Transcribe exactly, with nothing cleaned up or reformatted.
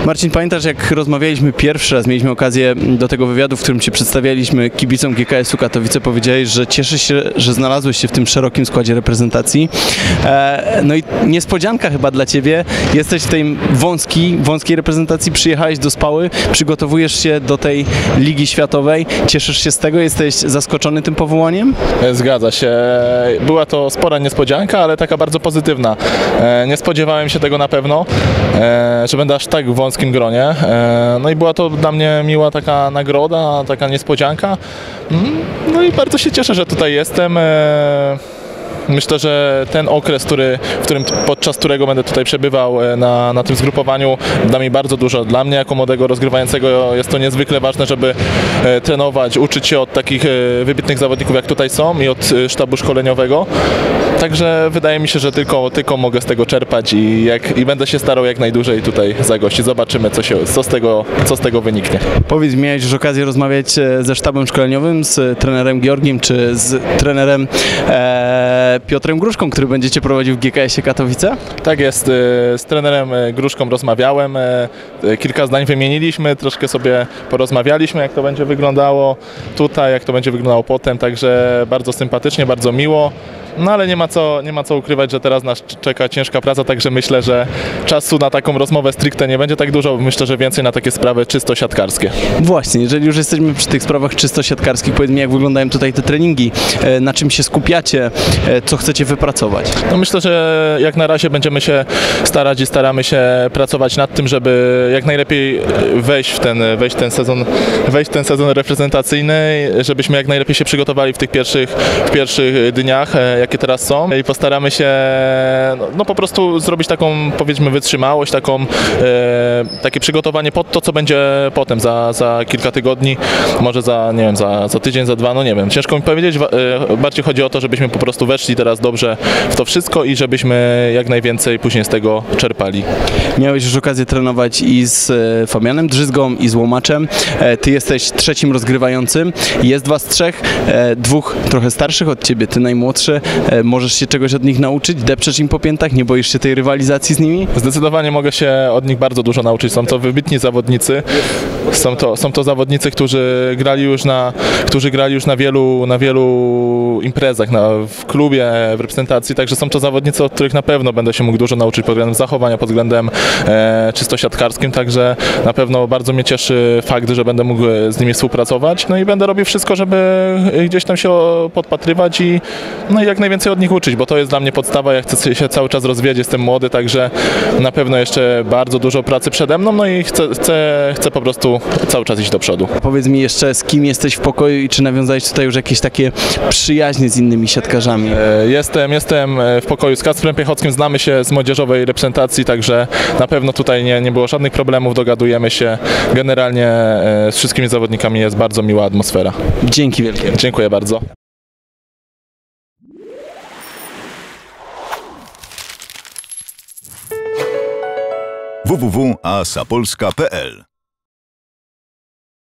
Marcin, pamiętasz, jak rozmawialiśmy pierwszy raz, mieliśmy okazję do tego wywiadu, w którym Cię przedstawialiśmy kibicom G K S-u Katowice, powiedziałeś, że cieszysz się, że znalazłeś się w tym szerokim składzie reprezentacji. E, no i niespodzianka chyba dla Ciebie, jesteś w tej wąskiej, wąskiej reprezentacji, przyjechałeś do Spały, przygotowujesz się do tej Ligi Światowej, cieszysz się z tego, jesteś zaskoczony tym powołaniem? Zgadza się. Była to spora niespodzianka, ale taka bardzo pozytywna. Nie spodziewałem się tego na pewno, że będę aż tak w wąskim gronie. No i była to dla mnie miła taka nagroda, taka niespodzianka. No i bardzo się cieszę, że tutaj jestem. Myślę, że ten okres, który, w którym, podczas którego będę tutaj przebywał na, na tym zgrupowaniu, da mi bardzo dużo. Dla mnie jako młodego rozgrywającego jest to niezwykle ważne, żeby e, trenować, uczyć się od takich e, wybitnych zawodników, jak tutaj są, i od e, sztabu szkoleniowego. Także wydaje mi się, że tylko, tylko mogę z tego czerpać i, jak, i będę się starał jak najdłużej tutaj zagościć. Zobaczymy, co, się, co, z tego, co z tego wyniknie. Powiedz, miałeś już okazję rozmawiać ze sztabem szkoleniowym, z trenerem Georgiem, czy z trenerem e, Piotrem Gruszką, który będziecie prowadził w G K S-ie Katowice? Tak jest, z trenerem Gruszką rozmawiałem, kilka zdań wymieniliśmy, troszkę sobie porozmawialiśmy, jak to będzie wyglądało tutaj, jak to będzie wyglądało potem, także bardzo sympatycznie, bardzo miło. No ale nie ma, co, nie ma co ukrywać, że teraz nas czeka ciężka praca, także myślę, że czasu na taką rozmowę stricte nie będzie tak dużo, myślę, że więcej na takie sprawy czysto siatkarskie. Właśnie, jeżeli już jesteśmy przy tych sprawach czysto siatkarskich, powiedz mi, jak wyglądają tutaj te treningi, na czym się skupiacie, co chcecie wypracować? No myślę, że jak na razie będziemy się starać i staramy się pracować nad tym, żeby jak najlepiej wejść w ten, wejść w ten sezon, wejść w ten sezon reprezentacyjny, żebyśmy jak najlepiej się przygotowali w tych pierwszych, w pierwszych dniach, jakie teraz są, i postaramy się no, no po prostu zrobić taką, powiedzmy, wytrzymałość, taką, e, takie przygotowanie pod to, co będzie potem, za, za kilka tygodni, może za, nie wiem, za, za tydzień, za dwa, no nie wiem, ciężko mi powiedzieć, e, bardziej chodzi o to, żebyśmy po prostu weszli teraz dobrze w to wszystko i żebyśmy jak najwięcej później z tego czerpali. Miałeś już okazję trenować i z Fabianem Drzyzgą, i z Łomaczem. Ty jesteś trzecim rozgrywającym, jest was trzech, dwóch trochę starszych od ciebie, ty najmłodszy. Możesz się czegoś od nich nauczyć? Depczesz im po piętach? Nie boisz się tej rywalizacji z nimi? Zdecydowanie mogę się od nich bardzo dużo nauczyć. Są to wybitni zawodnicy. Są to, są to zawodnicy, którzy grali już na, którzy grali już na wielu, na wielu imprezach, na, w klubie, w reprezentacji, także są to zawodnicy, od których na pewno będę się mógł dużo nauczyć pod względem zachowania, pod względem e, czysto siatkarskim, także na pewno bardzo mnie cieszy fakt, że będę mógł z nimi współpracować, no i będę robił wszystko, żeby gdzieś tam się podpatrywać i no i jak najwięcej od nich uczyć, bo to jest dla mnie podstawa, ja chcę się cały czas rozwijać, jestem młody, także na pewno jeszcze bardzo dużo pracy przede mną, no i chcę, chcę, chcę po prostu cały czas iść do przodu. Powiedz mi jeszcze, z kim jesteś w pokoju i czy nawiązałeś tutaj już jakieś takie przyjaźnie z innymi siatkarzami? Jestem, jestem w pokoju z Kacprem Piechockim, znamy się z młodzieżowej reprezentacji, także na pewno tutaj nie, nie było żadnych problemów, dogadujemy się. Generalnie z wszystkimi zawodnikami jest bardzo miła atmosfera. Dzięki wielkie. Dziękuję bardzo. w w w kropka asapolska kropka p l